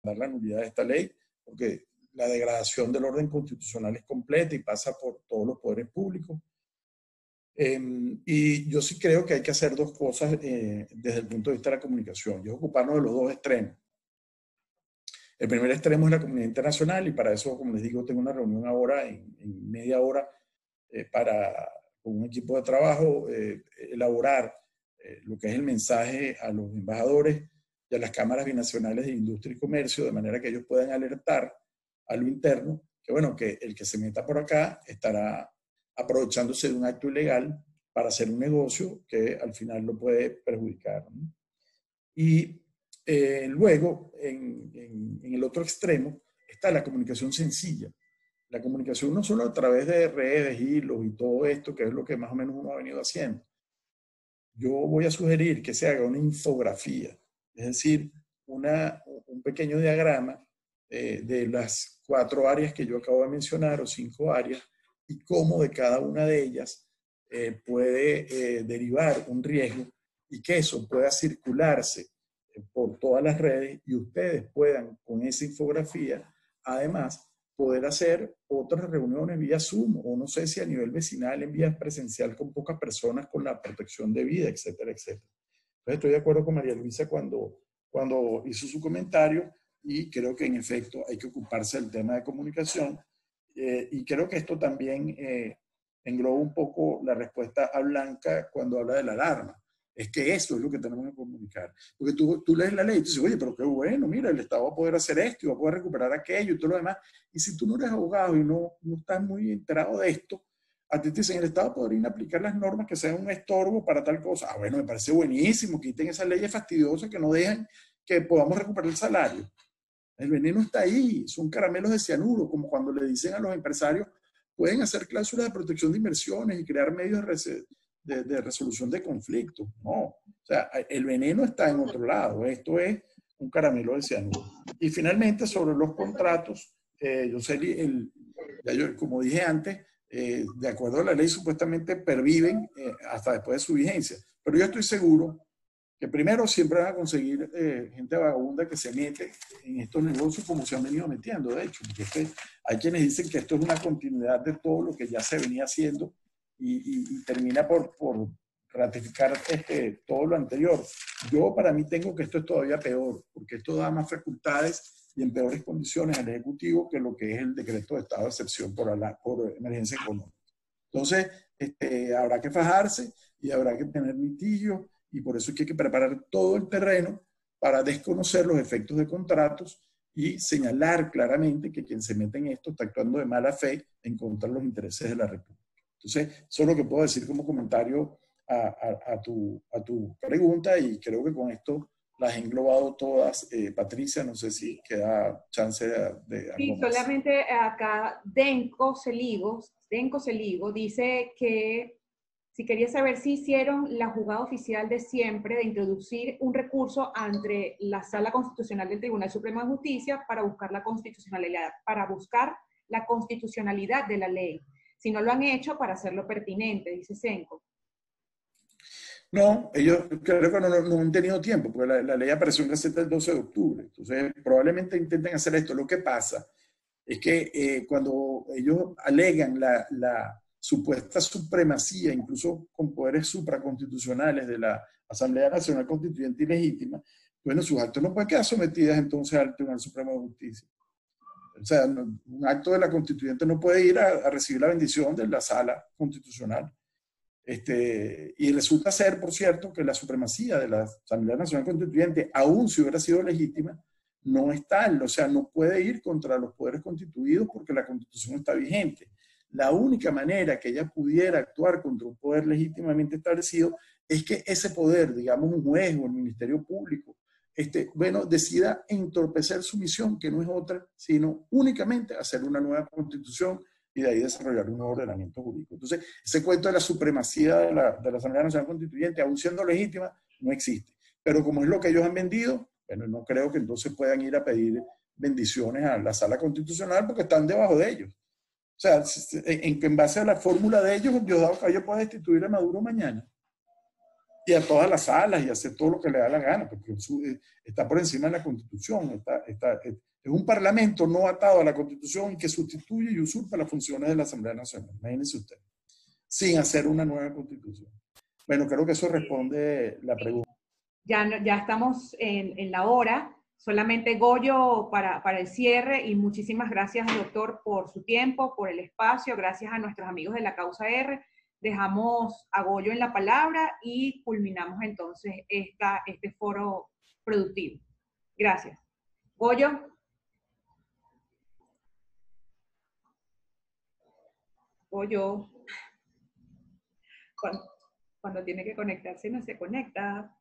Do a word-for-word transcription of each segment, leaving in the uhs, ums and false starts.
la nulidad de esta ley, porque la degradación del orden constitucional es completa y pasa por todos los poderes públicos. Eh, y yo sí creo que hay que hacer dos cosas eh, desde el punto de vista de la comunicación, y es ocuparnos de los dos extremos. El primer extremo es la comunidad internacional, y para eso, como les digo, tengo una reunión ahora en, en media hora eh, para, con un equipo de trabajo, eh, elaborar eh, lo que es el mensaje a los embajadores y a las cámaras binacionales de industria y comercio, de manera que ellos puedan alertar a lo interno que, bueno, que el que se meta por acá estará aprovechándose de un acto ilegal para hacer un negocio que al final lo puede perjudicar, ¿no? Y eh, luego, en, en, en el otro extremo, está la comunicación sencilla. La comunicación no solo a través de redes, hilos y todo esto, que es lo que más o menos uno ha venido haciendo. Yo voy a sugerir que se haga una infografía, es decir, una, un pequeño diagrama eh, de las cuatro áreas que yo acabo de mencionar, o cinco áreas, y cómo de cada una de ellas eh, puede eh, derivar un riesgo, y que eso pueda circularse eh, por todas las redes, y ustedes puedan, con esa infografía, además, poder hacer otras reuniones vía Zoom, o no sé si a nivel vecinal, en vía presencial con pocas personas, con la protección de vida, etcétera, etcétera. Entonces estoy de acuerdo con María Luisa cuando, cuando hizo su comentario, y creo que en efecto hay que ocuparse del tema de comunicación, eh, y creo que esto también eh, engloba un poco la respuesta a Blanca cuando habla de la alarma. Es que eso es lo que tenemos que comunicar. Porque tú, tú lees la ley y dices, oye, pero qué bueno, mira, el Estado va a poder hacer esto y va a poder recuperar aquello y todo lo demás. Y si tú no eres abogado y no, no estás muy enterado de esto, a ti te dicen, el Estado podría aplicar las normas que sean un estorbo para tal cosa. Ah, bueno, me parece buenísimo, quiten esas leyes fastidiosas que no dejan que podamos recuperar el salario. El veneno está ahí, son caramelos de cianuro, como cuando le dicen a los empresarios, pueden hacer cláusulas de protección de inversiones y crear medios de, de, de resolución de conflictos. No, o sea, el veneno está en otro lado, esto es un caramelo de cianuro. Y finalmente, sobre los contratos, eh, yo sé, el, ya yo, como dije antes, eh, de acuerdo a la ley, supuestamente perviven eh, hasta después de su vigencia. Pero yo estoy seguro que primero siempre van a conseguir eh, gente vagabunda que se mete en estos negocios como se han venido metiendo, de hecho, porque es que hay quienes dicen que esto es una continuidad de todo lo que ya se venía haciendo y, y, y termina por, por ratificar este, todo lo anterior. Yo para mí tengo que esto es todavía peor, porque esto da más facultades y en peores condiciones al Ejecutivo que lo que es el decreto de estado de excepción por, la, por emergencia económica. Entonces, este, habrá que fajarse y habrá que tener litigio, y por eso es que hay que preparar todo el terreno para desconocer los efectos de contratos y señalar claramente que quien se mete en esto está actuando de mala fe en contra de los intereses de la República. Entonces, eso es lo que puedo decir como comentario a, a, a, tu, a tu pregunta, y creo que con esto las he englobado todas. Eh, Patricia, no sé si queda chance de, de algo sí, más. solamente acá Denko Celigo, Denko Celigo dice que si quería saber si hicieron la jugada oficial de siempre de introducir un recurso ante la Sala Constitucional del Tribunal Supremo de Justicia para buscar la constitucionalidad, para buscar la constitucionalidad de la ley. Si no lo han hecho, para hacerlo pertinente, dice Senko. No, ellos creo que no, no, no han tenido tiempo, porque la, la ley apareció en Gaceta el doce de octubre. Entonces, probablemente intenten hacer esto. Lo que pasa es que eh, cuando ellos alegan la, la supuesta supremacía, incluso con poderes supraconstitucionales de la Asamblea Nacional Constituyente ilegítima, bueno, sus actos no pueden quedar sometidos entonces al Tribunal Supremo de Justicia. O sea, no, un acto de la constituyente no puede ir a, a recibir la bendición de la sala constitucional. Este, y resulta ser, por cierto, que la supremacía de la Asamblea Nacional Constituyente, aun si hubiera sido legítima, no es tal, o sea, no puede ir contra los poderes constituidos porque la Constitución está vigente. La única manera que ella pudiera actuar contra un poder legítimamente establecido es que ese poder, digamos un juez o el Ministerio Público, este, bueno, decida entorpecer su misión, que no es otra, sino únicamente hacer una nueva Constitución y de ahí desarrollar un nuevo ordenamiento jurídico. Entonces, ese cuento de la supremacía de la, de la Asamblea Nacional Constituyente, aún siendo legítima, no existe. Pero como es lo que ellos han vendido, bueno, no creo que entonces puedan ir a pedir bendiciones a la Sala Constitucional porque están debajo de ellos. O sea, en, en base a la fórmula de ellos, Diosdado Cabello puede destituir a Maduro mañana. y a todas las salas y hacer todo lo que le da la gana, porque su, está por encima de la Constitución. Está, está, es un parlamento no atado a la Constitución y que sustituye y usurpa las funciones de la Asamblea Nacional. Imagínense usted, sin hacer una nueva Constitución. Bueno, creo que eso responde la pregunta. Ya, no, ya estamos en, en la hora. Solamente Goyo para, para el cierre, y muchísimas gracias, doctor, por su tiempo, por el espacio. Gracias a nuestros amigos de la Causa R. Dejamos a Goyo en la palabra y culminamos entonces esta, este foro productivo. Gracias. Goyo. Goyo. Cuando, cuando tiene que conectarse no se conecta.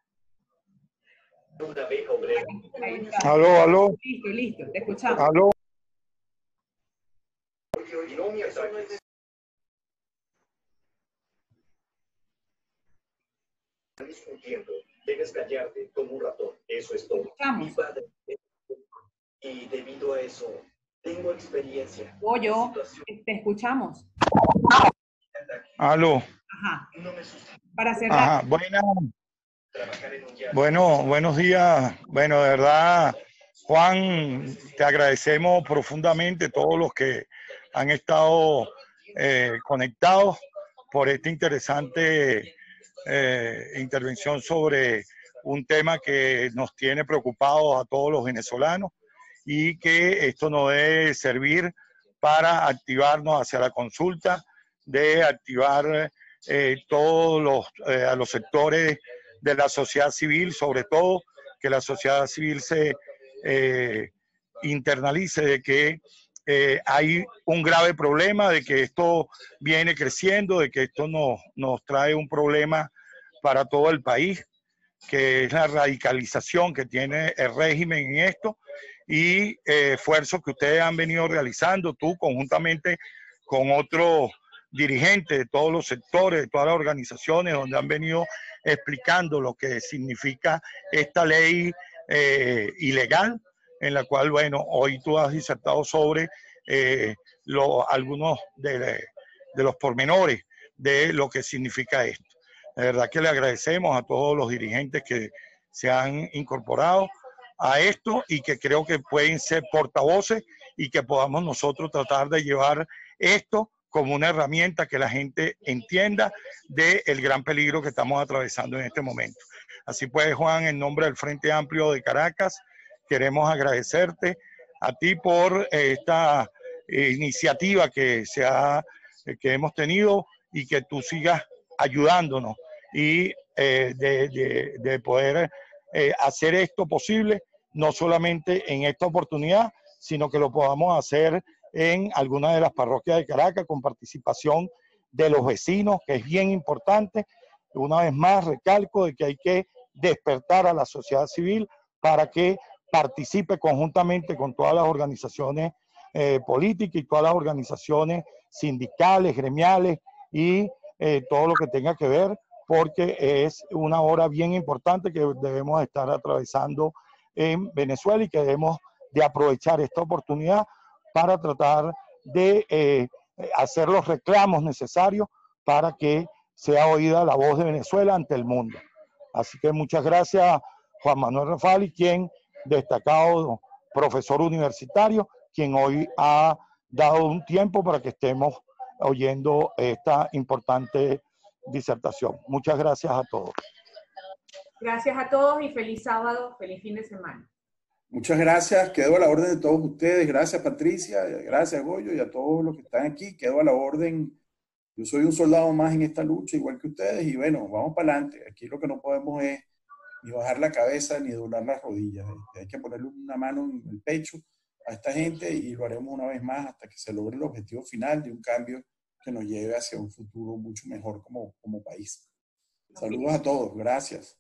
Aló, aló. Listo, listo, te escuchamos. Aló. Discutiendo, debes callarte como un ratón, eso es todo. Mi padre, y debido a eso, tengo experiencia. Goyo, te escuchamos. Aló. Ajá. Para cerrar. Ajá, buena. Bueno, buenos días. Bueno, de verdad, Juan, te agradecemos profundamente todos los que han estado eh, conectados por esta interesante eh, intervención sobre un tema que nos tiene preocupados a todos los venezolanos, y que esto nos debe servir para activarnos hacia la consulta, de activar eh, todos los, eh, a los sectores de la sociedad civil, sobre todo que la sociedad civil se eh, internalice de que eh, hay un grave problema, de que esto viene creciendo, de que esto nos, nos trae un problema para todo el país, que es la radicalización que tiene el régimen en esto, y eh, esfuerzos que ustedes han venido realizando, tú conjuntamente con otros dirigentes de todos los sectores, de todas las organizaciones, donde han venido explicando lo que significa esta ley eh, ilegal, en la cual, bueno, hoy tú has disertado sobre eh, lo, algunos de, de los pormenores de lo que significa esto. De verdad que le agradecemos a todos los dirigentes que se han incorporado a esto y que creo que pueden ser portavoces, y que podamos nosotros tratar de llevar esto como una herramienta que la gente entienda del gran peligro que estamos atravesando en este momento. Así pues, Juan, en nombre del Frente Amplio de Caracas, queremos agradecerte a ti por esta iniciativa que, se ha, que hemos tenido, y que tú sigas ayudándonos y eh, de, de, de poder eh, hacer esto posible, no solamente en esta oportunidad, sino que lo podamos hacer en algunas de las parroquias de Caracas, con participación de los vecinos, que es bien importante. Una vez más recalco de que hay que despertar a la sociedad civil para que participe conjuntamente con todas las organizaciones eh, políticas y todas las organizaciones sindicales, gremiales y eh, todo lo que tenga que ver, porque es una hora bien importante que debemos estar atravesando en Venezuela, y que debemos de aprovechar esta oportunidad para tratar de eh, hacer los reclamos necesarios para que sea oída la voz de Venezuela ante el mundo. Así que muchas gracias, Juan Manuel Rafali, quien destacado profesor universitario, quien hoy ha dado un tiempo para que estemos oyendo esta importante disertación. Muchas gracias a todos. Gracias a todos y feliz sábado, feliz fin de semana. Muchas gracias, quedo a la orden de todos ustedes. Gracias, Patricia, gracias, Goyo, y a todos los que están aquí. Quedo a la orden. Yo soy un soldado más en esta lucha, igual que ustedes, y bueno, vamos para adelante. Aquí lo que no podemos es ni bajar la cabeza ni doblar las rodillas. Hay que ponerle una mano en el pecho a esta gente, y lo haremos una vez más hasta que se logre el objetivo final de un cambio que nos lleve hacia un futuro mucho mejor como, como país. Saludos a todos, gracias.